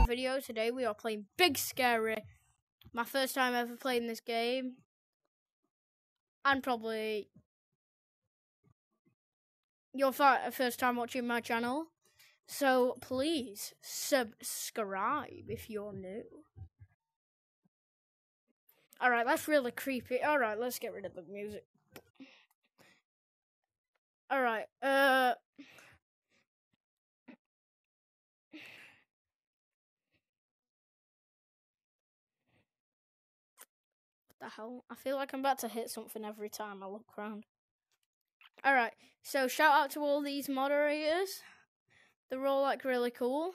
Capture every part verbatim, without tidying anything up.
video. Today we are playing Big Scary. My first time ever playing this game. And probably your first time watching my channel. So please subscribe if you're new. Alright, that's really creepy. Alright, let's get rid of the music. Alright, uh... the hell? I feel like I'm about to hit something every time I look around. Alright, so shout out to all these moderators. They're all like really cool.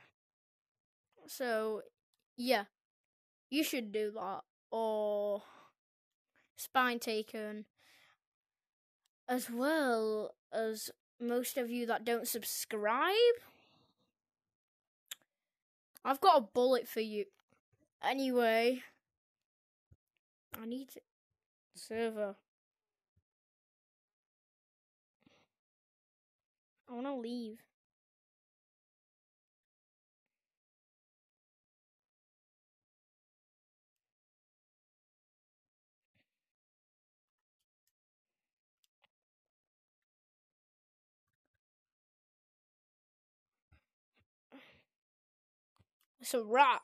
So, yeah. You should do that. Or Spine Taken. As well as most of you that don't subscribe. I've got a bullet for you. Anyway. I need server. I want to leave. It's a rat.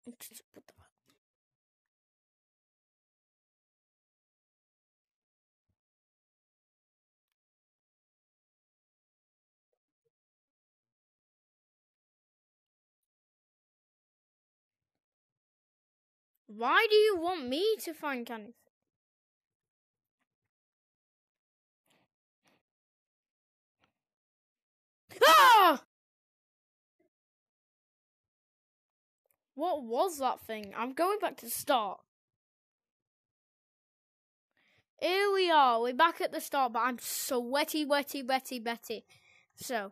Why do you want me to find candy? Ah! What was that thing? I'm going back to the start. Here we are. We're back at the start, but I'm sweaty, wetty, wetty, betty. So,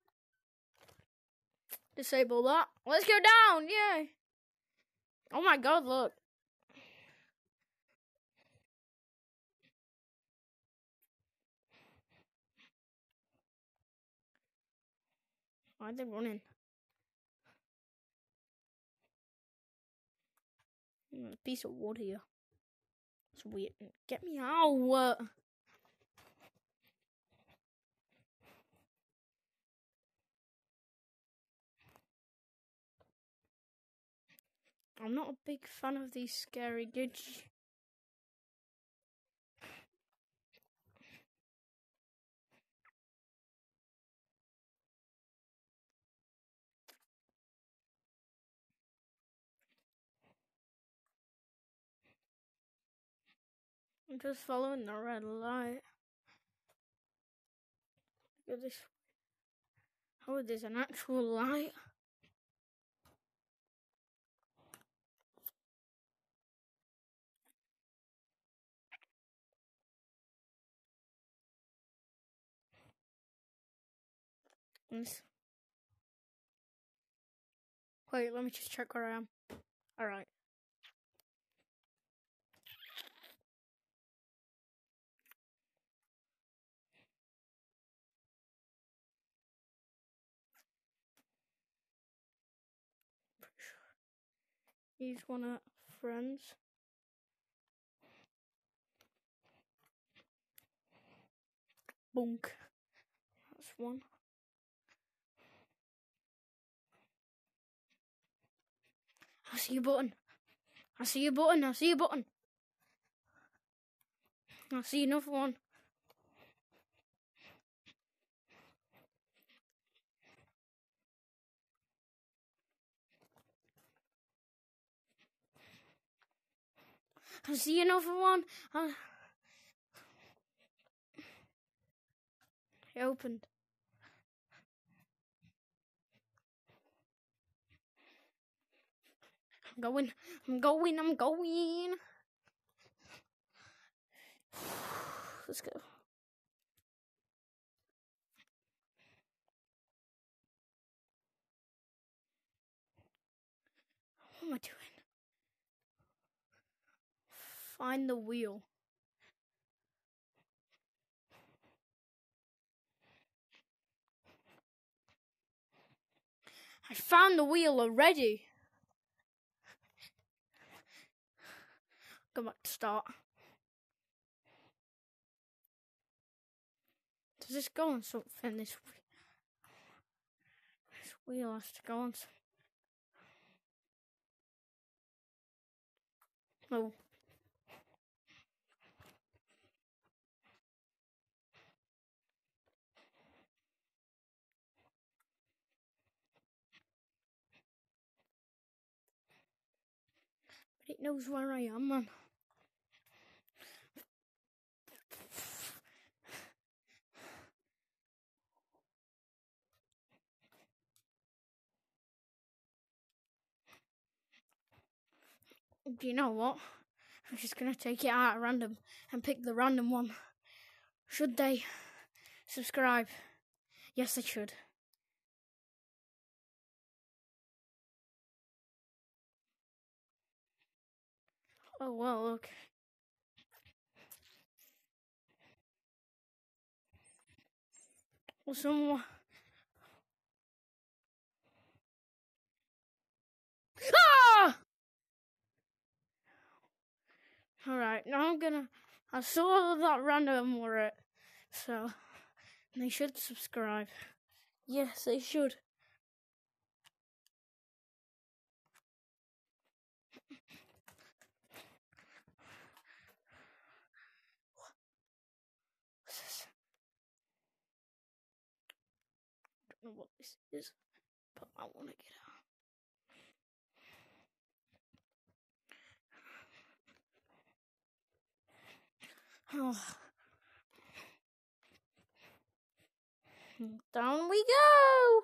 disable that. Let's go down. Yay. Oh my god, look. Why are they running? There's a piece of wood here. It's weird. Get me out. I'm not a big fan of these scary digits. I'm just following the red light. Look at this. Oh, there's an actual light. Yes. Wait, let me just check where I am. Alright. He's one of friends. Bunk. That's one. I see a button. I see a button. I see a button. I see another one. I see another one. Uh, it opened. I'm going. I'm going. I'm going. Let's go. What am I doing? Find the wheel. I found the wheel already. go back to start. Does this go on something? This, this wheel has to go on. Oh. But it knows where I am, man. Do you know what? I'm just going to take it out at random and pick the random one. Should they subscribe? Yes, they should. Oh, well, okay. Well, someone... Ah! Alright, now I'm gonna... I saw that random were it, so they should subscribe. Yes, they should. What's this? I don't know what this is, but I want to get out. Oh. Down we go!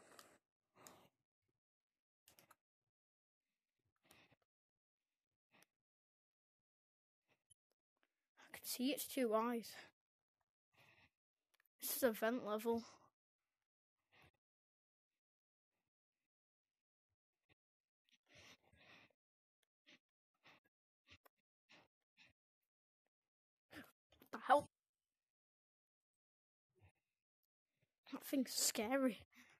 I can see its two eyes. This is a vent level. What the hell? That thing's scary.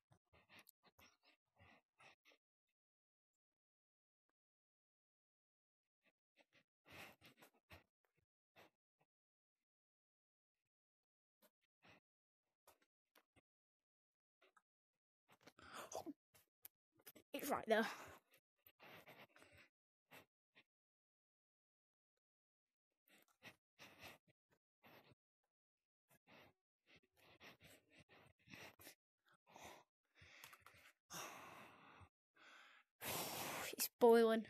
It's right there. It's boiling.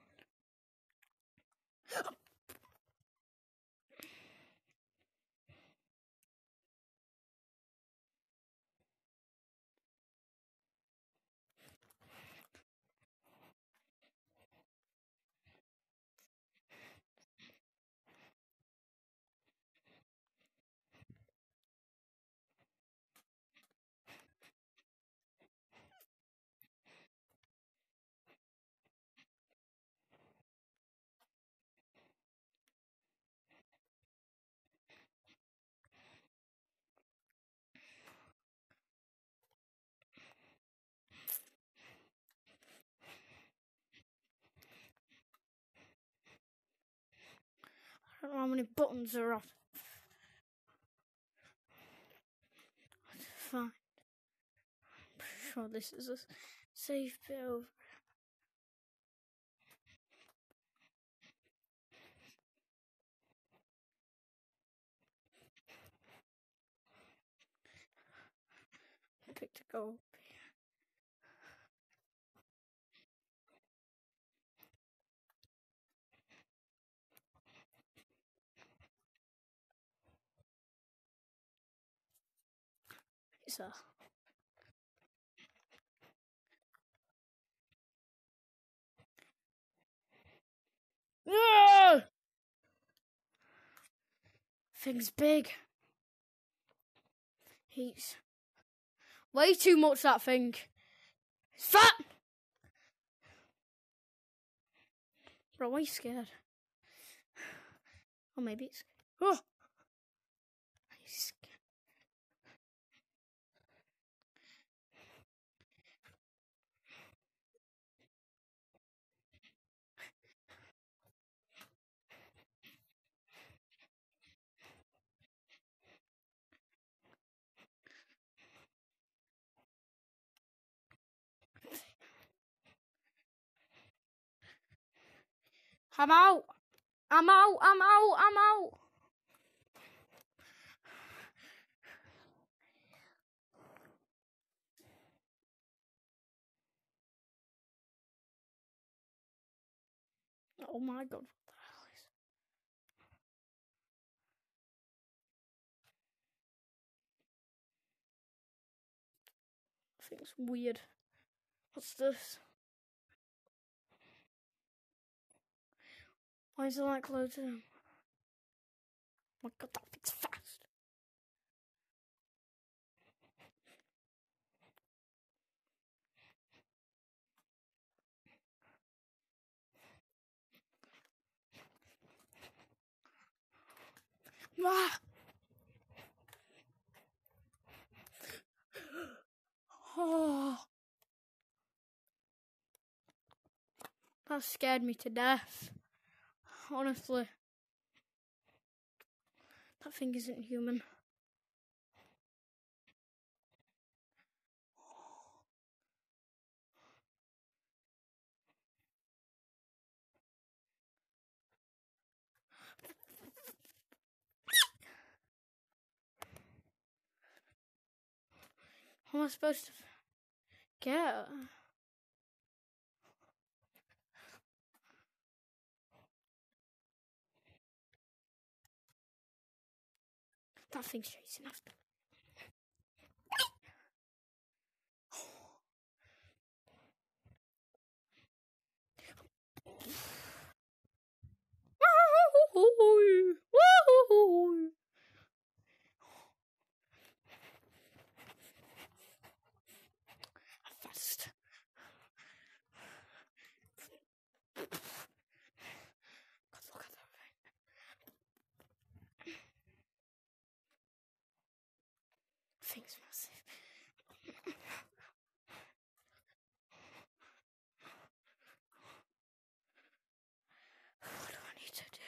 I don't know how many buttons are off. Fine. I'm pretty sure this is a safe bit over. Pick to go. It's a... Yeah! Thing's big. He's way too much, that thing. It's fat! Bro, why are you scared? Or maybe it's... Oh! He's scared. I'm out. I'm out. I'm out. I'm out. Oh my god. What the hell is I think it's weird. What's this? Why is the light closing? Oh my god, that thing's fast. Ah! Oh, that scared me to death. Honestly. That thing isn't human. How am I supposed to get? That thing's chasing after me. Fast. God, look at that thing. Thing's massive. What do I need to do?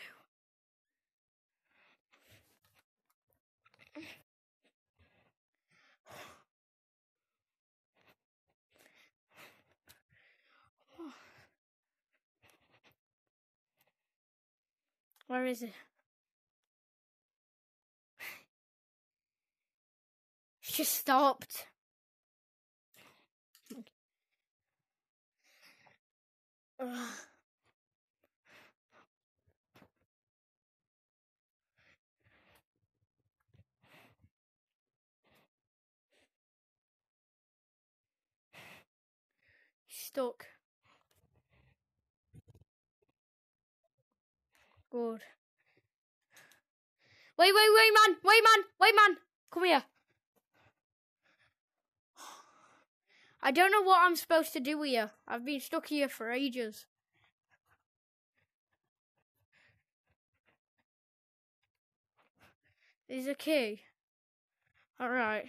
Where is it? It's just stopped. Ugh. Stuck. Good. Wait, wait, wait, man! Wait, man! Wait, man! Come here. I don't know what I'm supposed to do here. I've been stuck here for ages. There's a key. Alright.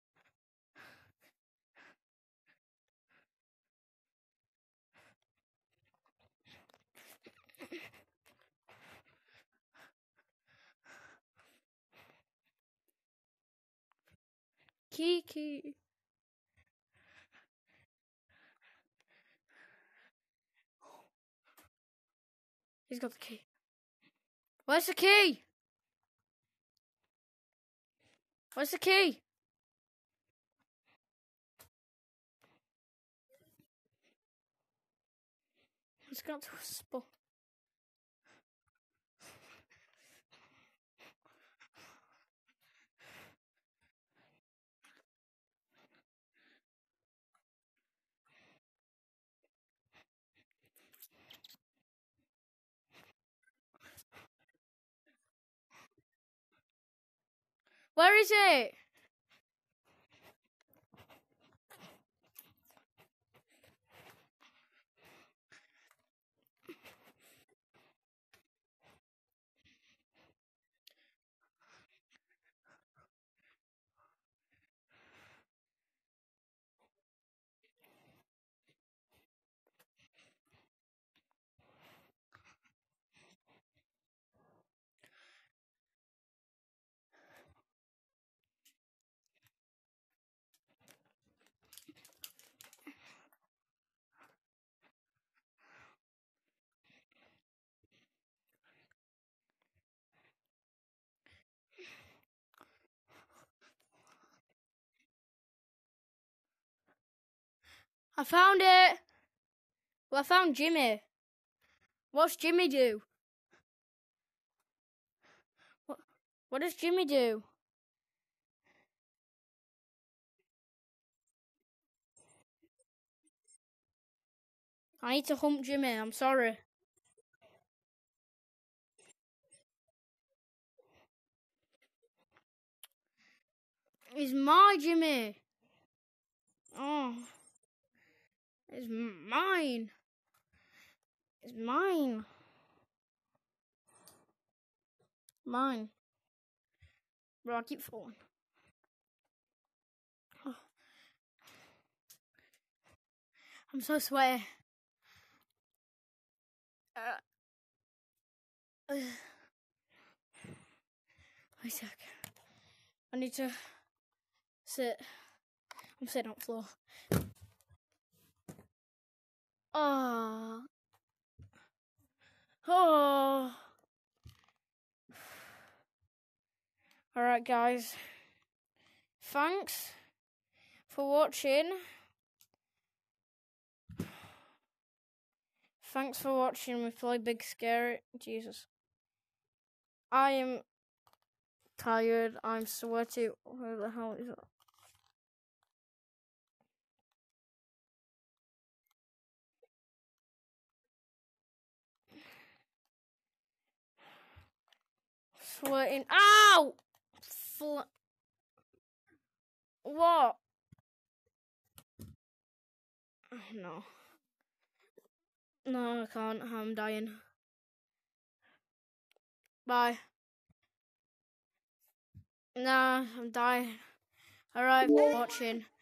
Key, key. He's got the key. Where's the key? Where's the key? It's got to a spot. Where is it? I found it. Well, I found Jimmy. What's Jimmy do? What, what does Jimmy do? I need to hump Jimmy. I'm sorry. It's my Jimmy. Oh. It's mine. It's mine. Mine. Bro, I keep falling. Oh. I'm so sweaty. Uh, uh, wait a sec. I need to sit. I'm sitting on the floor. Oh. Oh. Alright, guys. Thanks for watching. Thanks for watching me play Big Scary. Jesus. I am tired. I'm sweaty. Where the hell is it? Sweating. Ow! Fl what? No. No, I can't. I'm dying. Bye. Nah, I'm dying. Alright, watching.